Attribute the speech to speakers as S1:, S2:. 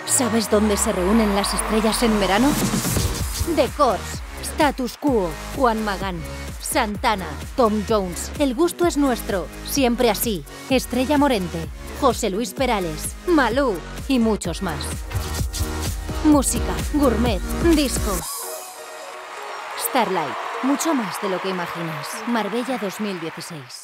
S1: ¿Sabes dónde se reúnen las estrellas en verano? The Corrs, Status Quo, Juan Magán, Santana, Tom Jones. El gusto es nuestro, siempre así. Estrella Morente, José Luis Perales, Malú y muchos más. Música, gourmet, disco. Starlight, mucho más de lo que imaginas. Marbella 2016.